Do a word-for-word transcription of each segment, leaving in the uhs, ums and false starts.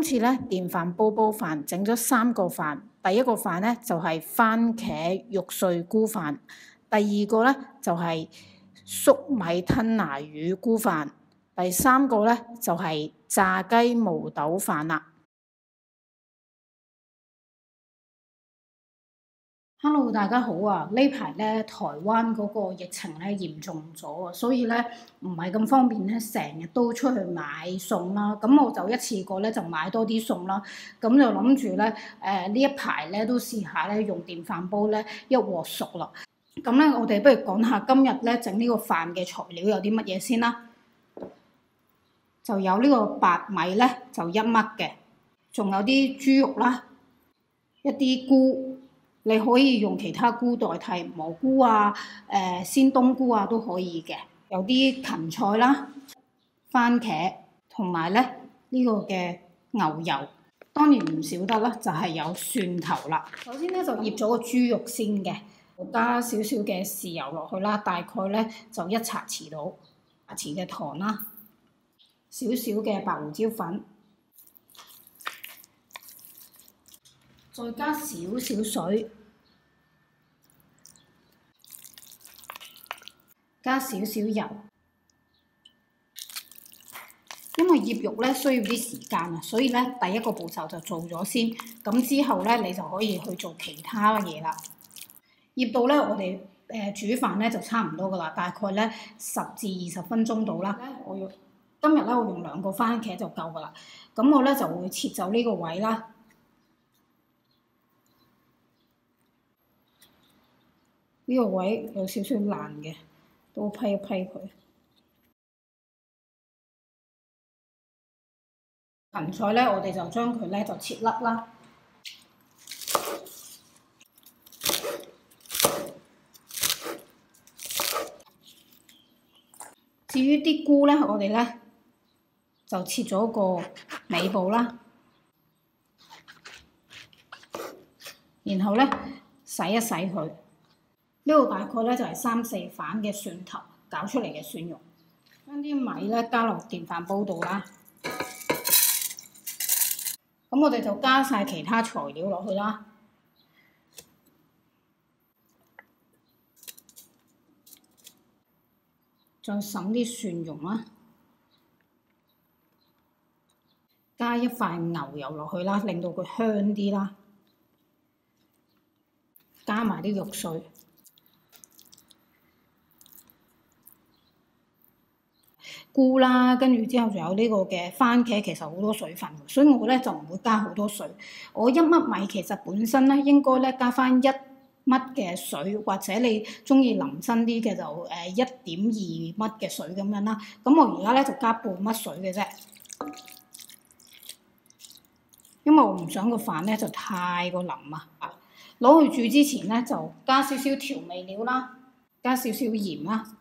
今次咧電飯煲煲飯整咗三個飯，第一個飯咧就係番茄肉碎菇飯，第二個咧就係粟米吞拿魚菇飯，第三個咧就係炸雞毛豆飯啦。Hello， 大家好啊！呢排咧台灣嗰個疫情咧嚴重咗啊，所以咧唔係咁方便咧，成日都出去買餸啦。咁我就一次過咧就買多啲餸啦。咁就諗住咧誒呢一排咧都試下咧用電飯煲咧一鑊熟啦。咁咧我哋不如講下今日咧整呢個飯嘅材料有啲乜嘢先啦。就有呢個白米咧就一粒嘅，仲有啲豬肉啦，一啲菇。你可以用其他菇代替，蘑菇啊、誒、呃、鮮冬菇啊都可以嘅。有啲芹菜啦、番茄同埋咧呢、這個嘅牛油，當然唔少得啦，就係、是、有蒜頭啦。首先咧就醃咗個豬肉先嘅，加少少嘅豉油落去啦，大概咧就一茶匙到，茶匙嘅糖啦，少少嘅白胡椒粉。再加少少水，加少少油，因為醃肉咧需要啲時間啊，所以咧第一個步驟就做咗先，咁之後咧你就可以去做其他嘢啦。醃到咧我哋誒、呃、煮飯咧就差唔多噶啦，大概咧十至二十分鐘到啦。我用今日咧我用兩個番茄就夠噶啦，咁我咧就會切走呢個位啦。呢個位有少少爛嘅，都批一批佢。芹菜咧，我哋就將佢咧就切粒啦。至於啲菇咧，我哋咧就切咗個尾部啦，然後咧洗一洗佢。呢度大概咧就係三四瓣嘅蒜頭攪出嚟嘅蒜蓉，將啲米咧加落電飯煲度啦。咁我哋就加晒其他材料落去啦，再揼啲蒜蓉啦，加一塊牛油落去啦，令到佢香啲啦，加埋啲肉碎。菇啦，跟住之後仲有呢個嘅番茄，其實好多水分，所以我咧就唔會加好多水。我一粒米其實本身咧應該咧加翻一粒嘅水，或者你中意腍身啲嘅就誒一點二粒嘅水咁樣啦。咁我而家咧就加半粒水嘅啫，因為我唔想個飯咧就太過腍啊。攞去煮之前咧就加少少調味料啦，加少少鹽啦。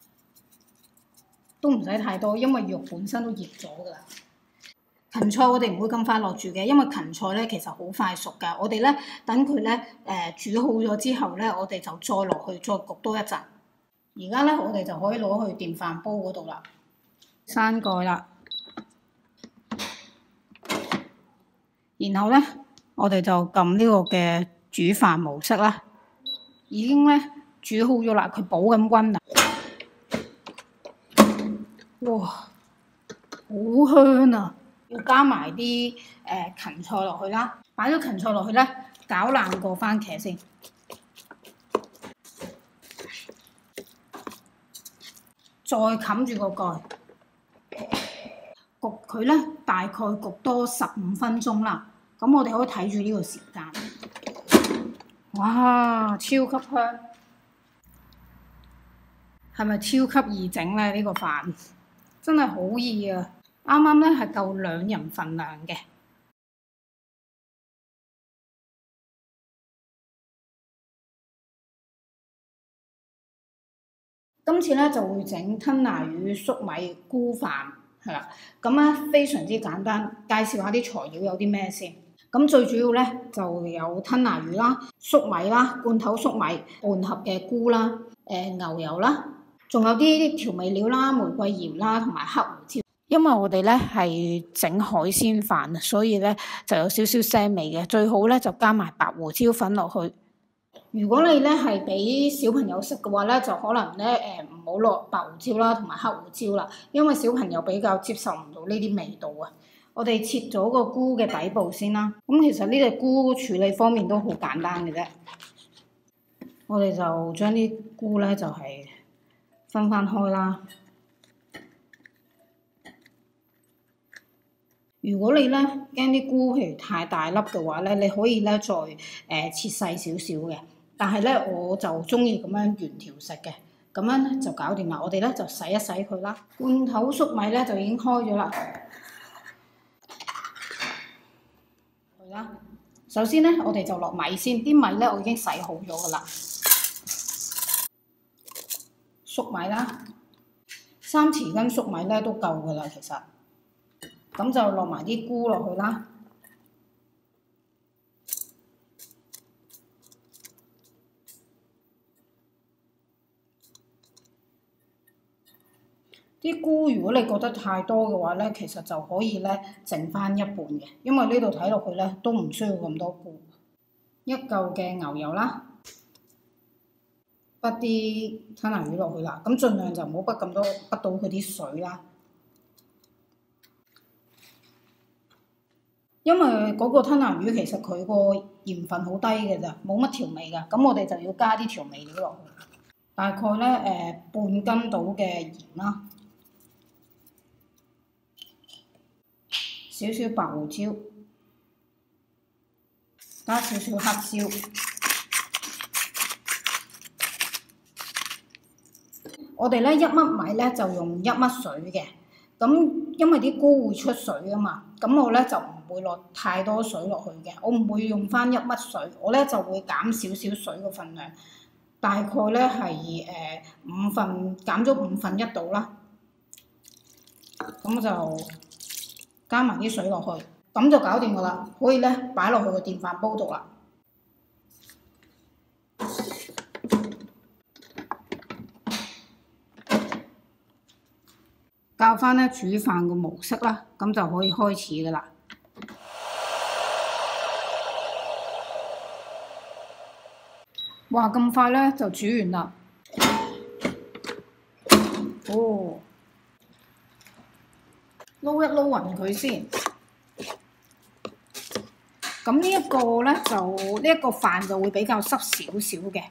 都唔使太多，因為肉本身都醃咗㗎啦。芹菜我哋唔會咁快落住嘅，因為芹菜咧其實好快熟㗎。我哋咧等佢咧誒煮好咗之後咧，我哋就再落去再焗多一陣。而家咧我哋就可以攞去電飯煲嗰度啦，閂蓋啦。然後咧我哋就撳呢個嘅煮飯模式啦，已經咧煮好咗啦，佢保緊溫啦。哇，好香啊！要加埋啲誒芹菜落去啦，擺咗芹菜落去咧，攪爛個番茄先，再冚住個蓋，焗佢咧大概焗多十五分鐘啦。咁我哋可以睇住呢個時間。哇，超級香！係咪超級易整咧？呢個飯？真係好易啊！啱啱咧係夠兩人份量嘅。今次咧就會整吞拿魚粟米菇飯，係啦。咁咧非常之簡單，介紹下啲材料有啲咩先。咁最主要咧就有吞拿魚啦、粟米啦、罐頭粟米、半盒嘅菇啦、誒、呃、牛油啦。仲有啲調味料啦、玫瑰鹽啦，同埋黑胡椒。 因為我哋咧係整海鮮飯，所以咧就有少少腥味嘅。最好咧就加埋白胡椒粉落去。如果你咧係俾小朋友食嘅話咧，就可能咧誒唔好落白胡椒啦，同埋黑胡椒啦，因為小朋友比較接受唔到呢啲味道啊。我哋切咗個菇嘅底部先啦。咁其實呢隻菇處理方面都好簡單嘅啫。我哋就將啲菇咧就係分翻開啦。如果你咧驚啲菇譬如太大粒嘅話咧，你可以咧再誒、呃、切細少少嘅。但係咧我就中意咁樣原條食嘅，咁樣咧就搞掂啦。我哋咧就洗一洗佢啦。罐頭粟米咧就已經開咗啦。係啦，首先咧我哋就落米先，啲米咧我已經洗好咗噶啦。粟米啦，三匙羹粟米咧都夠噶啦，其實。咁就落埋啲菇落去啦。啲菇如果你覺得太多嘅話咧，其實就可以咧剩翻一半嘅，因為呢度睇落去咧都唔需要咁多菇。一嚿嘅牛油啦，畢啲吞拿魚落去啦，咁盡量就唔好畢咁多，畢到佢啲水啦。因為嗰個吞拿魚其實佢個鹽分好低嘅咋，冇乜調味㗎，咁我哋就要加啲調味料落去，大概咧誒、呃、半斤到嘅鹽啦，少少白胡椒，加少少黑椒。我哋咧一粒米咧就用一粒水嘅，咁因為啲菇會出水啊嘛，咁我咧就唔會落太多水落去嘅，我唔會用翻一粒水，我咧就會減少少水個份量，大概咧係誒五分減咗五分一度啦，咁就加埋啲水落去，咁就搞掂噶啦，可以咧擺落去個電飯煲度啦。教翻咧煮飯個模式啦，咁就可以開始噶啦。哇！咁快咧就煮完啦。哦，撈一撈勻佢先。咁呢一個咧就呢一個飯就會比較濕少少嘅。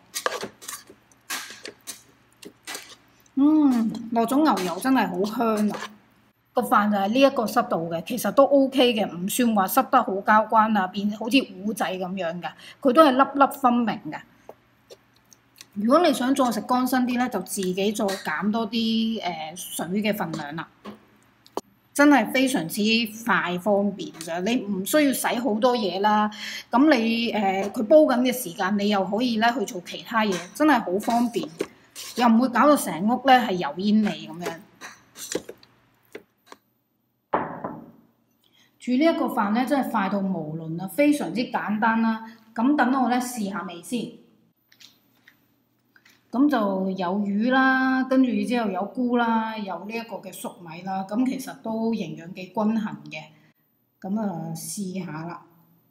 嗯，落咗牛油真係好香啊！個飯就係呢一個濕度嘅，其實都 O K 嘅，唔算話濕得好交關啊，變好似糊仔咁樣㗎。佢都係粒粒分明㗎。如果你想再食乾身啲咧，就自己再減多啲誒、呃、水嘅份量啦。真係非常之快方便㗎，你唔需要洗好多嘢啦。咁你誒佢、呃、煲緊嘅時間，你又可以咧去做其他嘢，真係好方便。又唔會搞到成屋咧係油煙味咁樣。煮呢一個飯咧真係快到無倫啦，非常之簡單啦。咁等我咧試下味先。咁就有魚啦，跟住之後有菇啦，有呢一個嘅粟米啦。咁其實都營養幾均衡嘅。咁啊試下啦，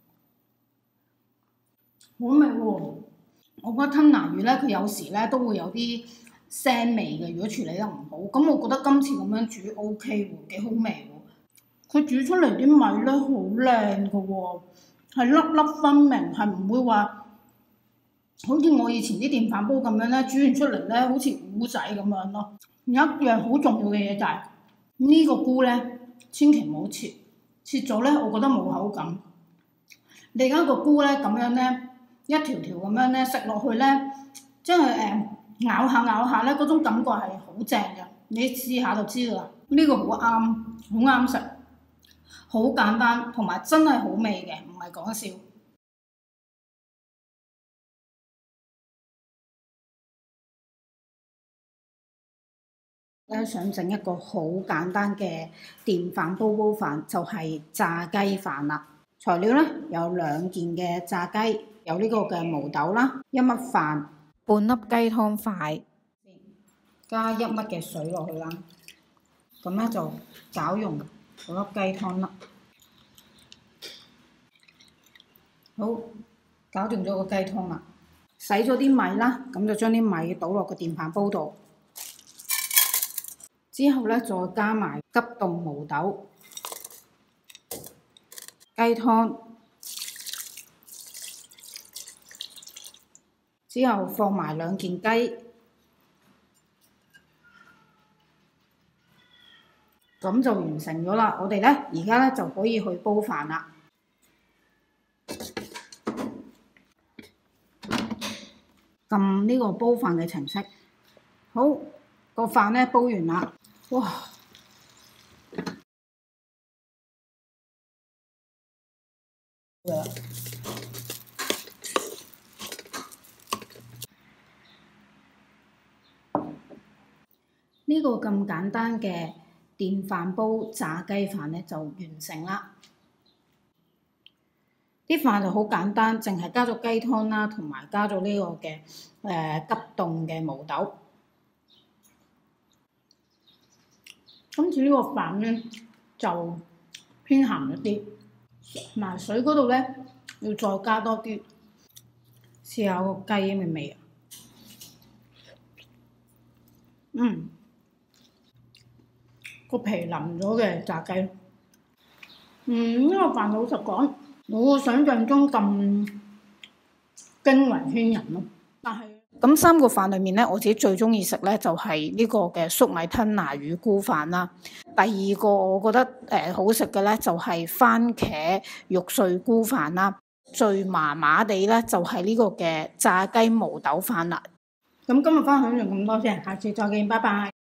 好味喎！我覺得吞拿魚咧，佢有時咧都會有啲腥味嘅，如果處理得唔好。咁我覺得今次咁樣煮 O K 喎，幾好味喎。佢煮出嚟啲米咧好靚㗎喎，係粒粒分明，係唔會話好似我以前啲電飯煲咁樣咧，煮完出嚟咧好似糊仔咁樣咯。有一樣好重要嘅嘢就係、是、呢、這個菇咧，千祈唔好切，切咗咧我覺得冇口感。你而家個菇咧咁樣咧，一條條咁樣咧食落去咧，即係誒咬下咬下咧，嗰種感覺係好正嘅。你試下就知㗎啦。呢、這個好啱，好啱食，好簡單，同埋真係好味嘅，唔係講笑。咧想整一個好簡單嘅電飯煲煲飯，就係、是、炸雞飯啦。材料咧有兩件嘅炸雞，有呢個嘅毛豆啦，一粒飯，半粒雞湯塊，加一粒嘅水落去啦。 咁咧就攪溶嗰粒雞湯啦。好，搞掂咗個雞湯啦，洗咗啲米啦，咁就將啲米倒落個電飯煲度，之後咧再加埋急凍毛豆、雞湯，之後放埋兩件雞，咁就完成咗啦。我哋咧而家咧就可以去煲飯啦。撳呢個煲飯嘅程式，好，個飯咧煲完啦，哇！呢個咁簡單嘅電飯煲炸雞飯咧就完成啦。啲飯就好簡單，淨係加咗雞湯啦，同埋加咗呢個嘅誒、呃、急凍嘅毛豆。今次呢個飯咧就偏鹹一啲，麻水嗰度咧要再加多啲，試下個雞嘅味啊！嗯，個皮腍咗嘅炸雞，嗯，呢、這個飯老實講，冇我想象中咁驚為天人咯。但係咁三個飯裡面咧，我自己最中意食咧就係、是、呢個嘅粟米吞拿魚菇飯啦。第二個我覺得誒、呃、好食嘅咧就係、是、番茄肉碎菇飯啦。最麻麻地咧就係、是、呢個嘅炸雞毛豆飯啦。咁今日分享就咁多先，下次再見，拜拜。